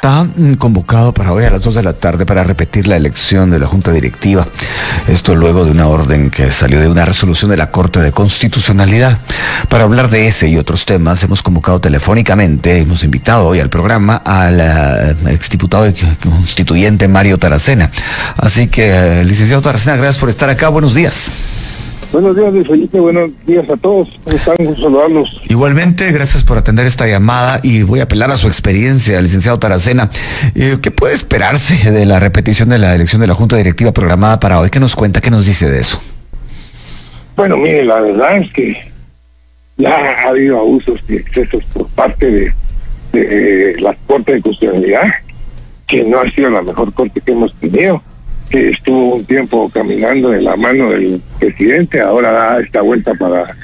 está convocado para hoy a las 2 de la tarde para repetir la elección de la Junta Directiva. Esto luego de una orden que salió de una resolución de la Corte de Constitucionalidad. Para hablar de ese y otros temas, hemos convocado telefónicamente, hemos invitado hoy al programa al exdiputado y constituyente Mario Taracena. Así que, licenciado Taracena, gracias por estar acá. Buenos días. Buenos días, Luis Felipe. Buenos días a todos. ¿Cómo están? Un saludarlos. Igualmente, gracias por atender esta llamada y voy a apelar a su experiencia, licenciado Taracena. ¿Qué puede esperarse de la repetición de la elección de la Junta Directiva programada para hoy? ¿Qué nos cuenta? ¿Qué nos dice de eso? Bueno, mire, la verdad es que ya ha habido abusos y excesos por parte de la Corte de Constitucionalidad, que no ha sido la mejor corte que hemos tenido, que estuvo un tiempo caminando de la mano del presidente, ahora da esta vuelta para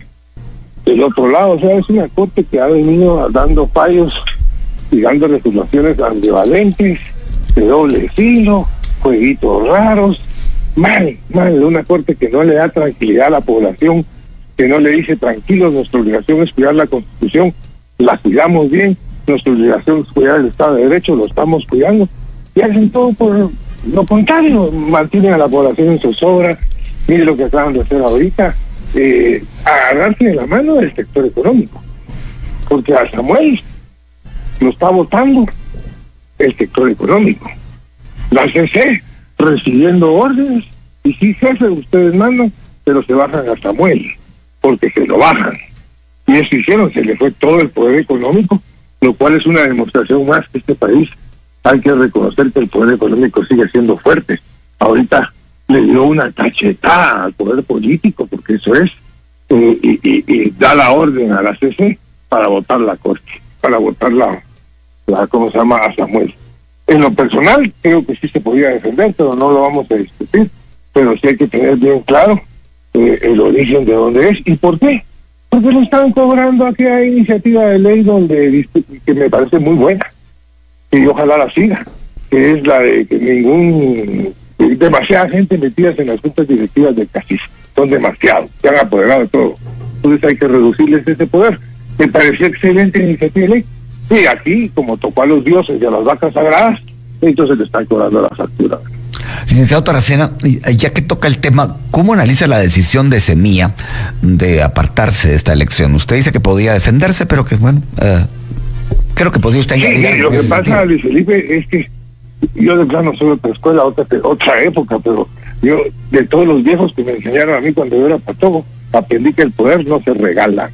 el otro lado. O sea, es una corte que ha venido dando fallos y dando resoluciones ambivalentes, de doble filo, jueguitos raros, mal, una corte que no le da tranquilidad a la población, que no le dice tranquilos, nuestra obligación es cuidar la Constitución, la cuidamos bien, nuestra obligación es cuidar el Estado de Derecho, lo estamos cuidando, y hacen todo por lo contrario, mantienen a la población en zozobra. Mire lo que acaban de hacer ahorita, agarrarse de la mano del sector económico, porque a Samuel lo está votando el sector económico, la CC recibiendo órdenes, y sí, jefe, ustedes mandan, pero se bajan a Samuel, porque se lo bajan, y eso hicieron, se le fue todo el poder económico, lo cual es una demostración más que este país, hay que reconocer que el poder económico sigue siendo fuerte. Ahorita le dio una cachetada al poder político, porque eso es, y da la orden a la CC para votar la corte, para votar la ¿cómo se llama?, a Samuel. En lo personal, creo que sí se podía defender, pero no lo vamos a discutir, pero sí hay que tener bien claro el origen de dónde es y por qué. Porque lo están cobrando aquella iniciativa de ley donde que me parece muy buena, y ojalá la siga, que es la de que demasiada gente metida en las juntas directivas del CACIF, son demasiados, se han apoderado de todo, entonces hay que reducirles ese poder. Me pareció excelente iniciativa de ley, y aquí, como tocó a los dioses y a las vacas sagradas, entonces le están cobrando la factura. Licenciado Taracena, ya que toca el tema, ¿cómo analiza la decisión de Semilla de apartarse de esta elección? Usted dice que podía defenderse, pero que bueno, creo que podría usted añadir. Sí, lo que pasa, Luis Felipe, es que yo de plano soy otra escuela, otra época, pero yo, de todos los viejos que me enseñaron a mí cuando yo era patojo, aprendí que el poder no se regala,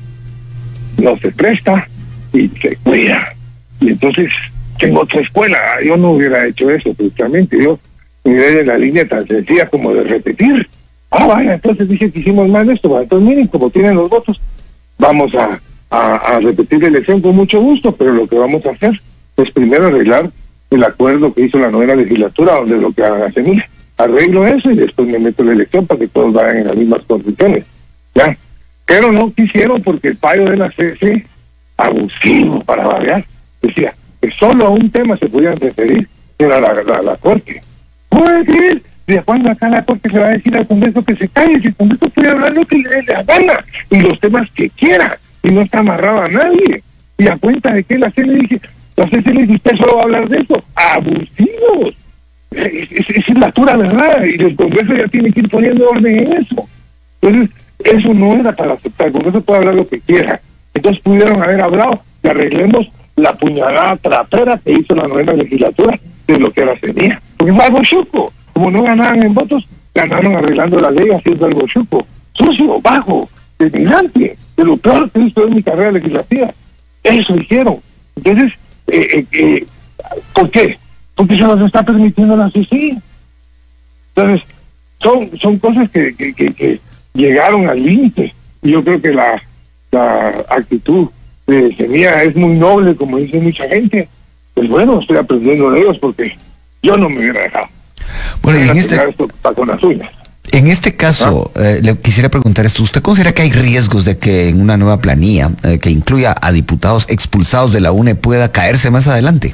no se presta y se cuida. Y entonces tengo otra escuela, yo no hubiera hecho eso precisamente, yo miré en la línea tan sencilla como de repetir. Vaya, entonces dije que hicimos mal esto, entonces miren, como tienen los votos, vamos a repetir la elección con mucho gusto, pero lo que vamos a hacer es primero arreglar el acuerdo que hizo la 9ª legislatura, donde lo que haga Semilla, arreglo eso y después me meto en la elección para que todos vayan en las mismas condiciones, ¿ya? Pero no quisieron porque el payo de la CC, abusivo para variar, decía que solo a un tema se podían referir, que era la Corte. ¿Puede decir? ¿De cuándo acá la Corte se va a decir al Congreso que se calle? Si el Congreso puede hablar lo que le dé la gana y los temas que quiera, y no está amarrado a nadie. Y a cuenta de que la CC le dice, usted solo va a hablar de eso. ¡Abusivos! Esa es la pura verdad, y el Congreso ya tiene que ir poniendo orden en eso. Entonces, eso no era para aceptar. El Congreso puede hablar lo que quiera. Entonces pudieron haber hablado que arreglemos la puñalada trapera que hizo la 9ª legislatura de lo que era Semilla. Porque fue algo chuco. Como no ganaban en votos, ganaron arreglando la ley haciendo algo chuco. Sucio, bajo, denigrante, de lo peor que he visto en mi carrera legislativa. Eso hicieron. Entonces, ¿por qué? Porque se nos está permitiendo la CC. Entonces, son cosas que llegaron al límite. Y yo creo que la actitud de Semilla es muy noble, como dice mucha gente. Pues bueno, estoy aprendiendo de ellos porque yo no me hubiera dejado. Bueno, y esto con las uñas. En este caso, le quisiera preguntar esto. ¿Usted considera que hay riesgos de que en una nueva planilla que incluya a diputados expulsados de la UNE pueda caerse más adelante?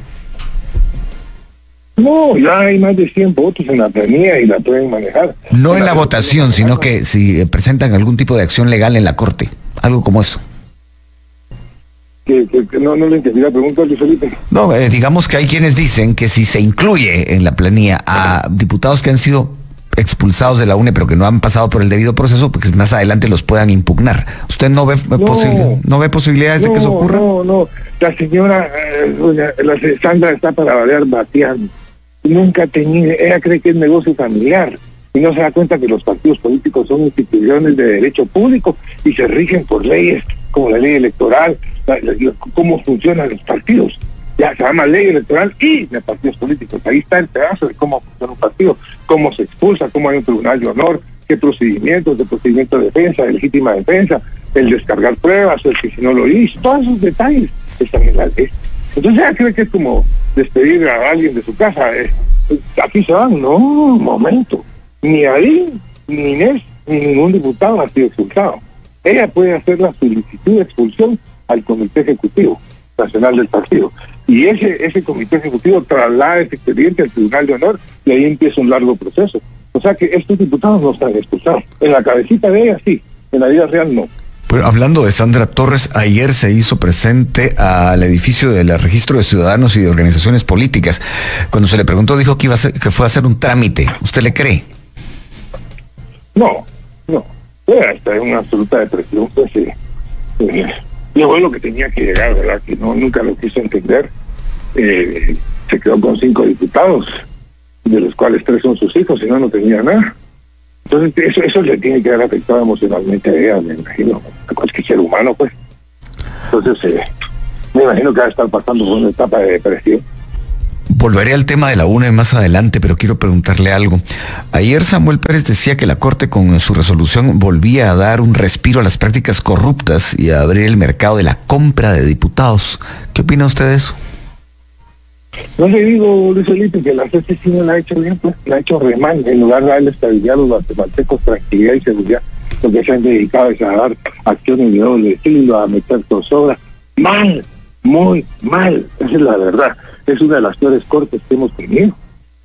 No, ya hay más de 100 votos en la planilla y la pueden manejar. No en la votación, sino que si presentan algún tipo de acción legal en la Corte, algo como eso. Que no le entendí la pregunta, Luis Felipe. No, digamos que hay quienes dicen que si se incluye en la planilla a diputados que han sido expulsados de la UNE pero que no han pasado por el debido proceso, porque más adelante los puedan impugnar. ¿Usted no ve posibilidades de que eso ocurra? No, la señora la Sandra está para variar bateando. Nunca tenía, ella cree que es negocio familiar y no se da cuenta que los partidos políticos son instituciones de derecho público y se rigen por leyes como la ley electoral, cómo funcionan los partidos. Ya se llama ley electoral y de partidos políticos. Ahí está el pedazo de cómo funciona un partido, cómo se expulsa, cómo hay un tribunal de honor, qué procedimientos, de procedimiento de defensa, de legítima defensa, el descargar pruebas, el que si no lo hizo, todos esos detalles están en la ley. Entonces ella cree que es como despedir a alguien de su casa. Aquí se van, no, un momento. Ni Adín, ni Inés, ni ningún diputado ha sido expulsado. Ella puede hacer la solicitud de expulsión al Comité Ejecutivo Nacional del Partido. Y ese Comité Ejecutivo traslada ese expediente al Tribunal de Honor y ahí empieza un largo proceso. O sea que estos diputados no están expulsados. En la cabecita de ella sí, en la vida real no. Pero hablando de Sandra Torres, ayer se hizo presente al edificio del Registro de Ciudadanos y de Organizaciones Políticas. Cuando se le preguntó dijo que fue a hacer un trámite. ¿Usted le cree? No. Está en una absoluta depresión, pues llegó lo que tenía que llegar, ¿verdad? Que nunca lo quiso entender. Se quedó con 5 diputados, de los cuales 3 son sus hijos, y no tenía nada. Entonces eso le tiene que haber afectado emocionalmente a ella, me imagino, a cualquier ser humano, pues. Entonces me imagino que va a estar pasando por una etapa de depresión. Volveré al tema de la UNE más adelante, pero quiero preguntarle algo. Ayer Samuel Pérez decía que la Corte con su resolución volvía a dar un respiro a las prácticas corruptas y a abrir el mercado de la compra de diputados. ¿Qué opina usted de eso? No le digo, Luis Felipe, que la CC sí no la ha hecho bien, pues la ha hecho re mal. En lugar de darle estabilidad a los guatemaltecos, tranquilidad y seguridad, lo que se han dedicado es a dar acciones de doble estilo, a meter zozobra. Mal, muy mal, esa es la verdad. Es una de las peores cortes que hemos tenido.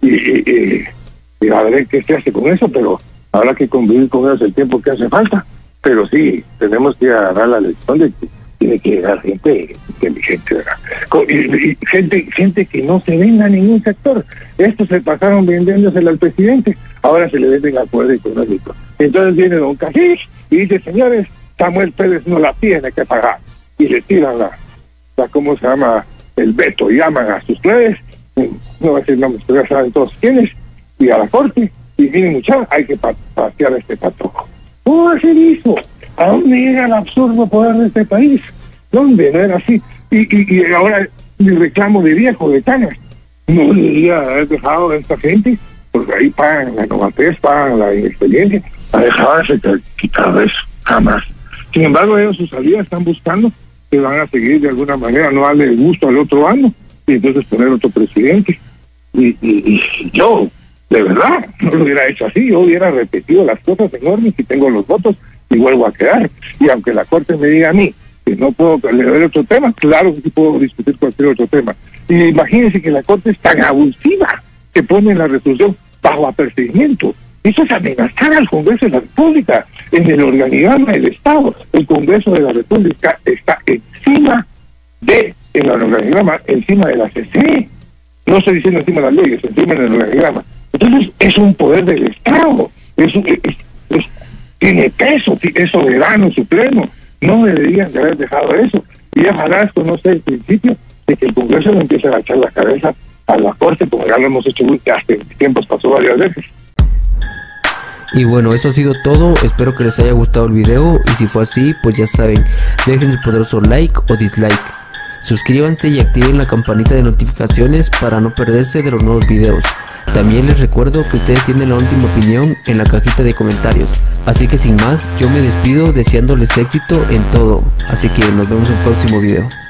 Y a ver qué se hace con eso, pero habrá que convivir con ellos el tiempo que hace falta. Pero sí, tenemos que agarrar la lección de que tiene que llegar gente inteligente, ¿verdad? Y gente que no se venda a ningún sector. Estos se pasaron vendiéndosela al presidente, ahora se le venden al poder económico. Entonces viene don Casís y dice, señores, Samuel Pérez no la tiene que pagar. Y le tiran la ¿cómo se llama? El veto, llaman a sus redes, no voy a decir nombres, pero ya saben todos quiénes, y a la corte, y miren muchachos, hay que patear a este patojo. ¿Cómo va a ser eso? ¿A dónde llega el absurdo poder de este país? ¿Dónde? No era así. Y ahora mi reclamo de viejo, de canas, no debería haber dejado a esta gente, porque ahí pagan la novatez, pagan la inexperiencia, a dejarse quitar eso, jamás. Sin embargo, ellos su salida están buscando que van a seguir de alguna manera, no darle gusto al otro bando, y entonces poner otro presidente. Y yo, de verdad, no lo hubiera hecho así, yo hubiera repetido las cosas en orden, si tengo los votos, y vuelvo a quedar. Y aunque la Corte me diga a mí que no puedo leer otro tema, claro que sí puedo discutir cualquier otro tema. Y imagínense que la Corte es tan abusiva que pone la resolución bajo apercibimiento. Eso es amenazar al Congreso de la República, en el organigrama del Estado. El Congreso de la República está encima de la CC. No estoy diciendo encima de las leyes, encima del organigrama. Entonces es un poder del Estado, tiene peso, es soberano, supremo. No deberían de haber dejado eso. Y ojalá esto no sea el principio de que el Congreso no empiece a agachar la cabeza a la Corte, como ya lo hemos hecho hasta en tiempos, pasó varias veces. Y bueno, eso ha sido todo, espero que les haya gustado el video y si fue así, pues ya saben, dejen su poderoso like o dislike, suscríbanse y activen la campanita de notificaciones para no perderse de los nuevos videos. También les recuerdo que ustedes tienen la última opinión en la cajita de comentarios, así que sin más, yo me despido deseándoles éxito en todo, así que nos vemos en el próximo video.